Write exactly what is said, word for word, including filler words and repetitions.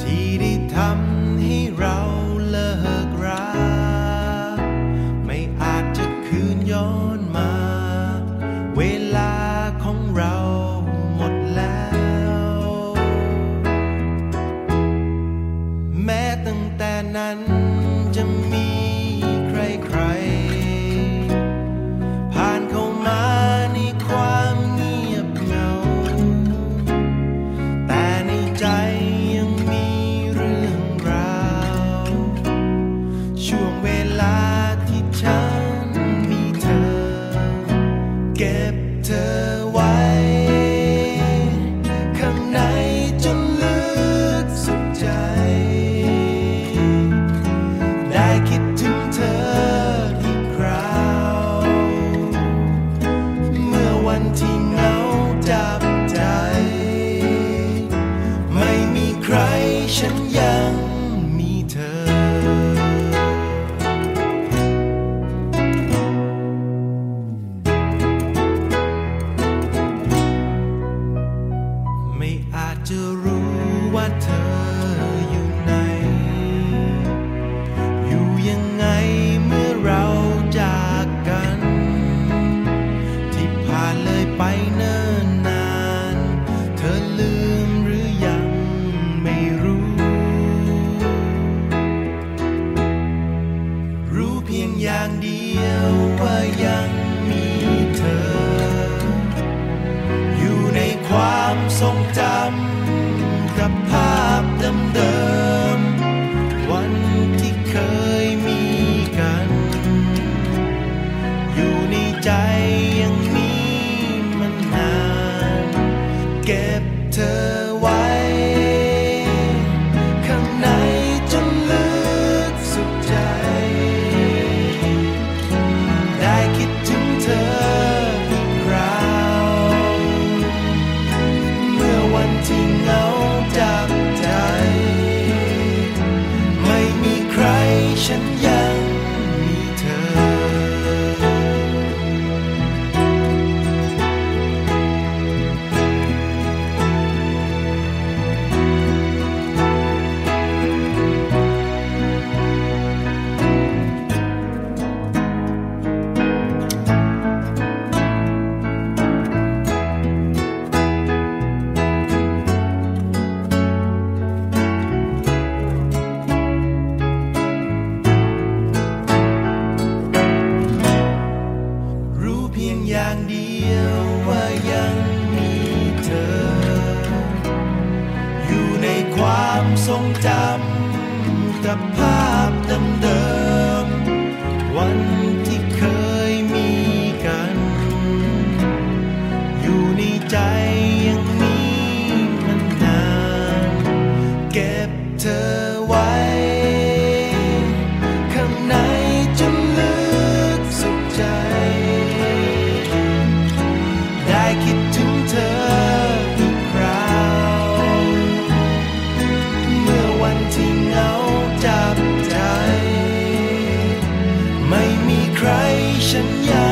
ที่ได้ทำให้เราเลิกราไม่อาจจะคืนย้อนมาเวลาของเราหมดแล้วแม้ตั้งแต่นั้นจะมีใครๆผ่านเข้ามาในความเงียบเหงาแต่ในใจยังมีเรื่องราวช่วงเวลาที่ฉันมีเธอเก็บเธอไว้ข้างในจนลึกสุดใจได้คิดถึงเธออีกคราวเมื่อวันที่เหงาจับใจไม่มีใครฉันยังมีเธอไม่อาจจะรู้ว่าเธออยู่ไหนอยู่ยังไงเมื่อเราจากกันที่ผ่านเลยไปเนิ่นนานเธอลืมหรือยังไม่รู้รู้เพียงอย่างเดียวว่ายังมีเธออยู่ในความทรงจำกับภาพเดิมๆวันที่เคยมีกันอยู่ในใจยังมีมันนานเก็บเธอไว้ข้างในจนลึกสุดใจได้คิดถึงเธออีกคราวเมื่อวันที่เหงาจับใจไม่มีใครฉันยังมีเธอรู้เพียงอย่างเดียวว่ายังมีเธออยู่ในความทรงจำกับภาพเดิมๆวันที่เคยมีกันอยู่ในใจยังมีมันนานเก็บเธอไว้ข้างในจนลึกสุดใจได้คิดถึงเธออีกคราวเมื่อวันที่เหงาจับใจไม่มีใครฉันยัง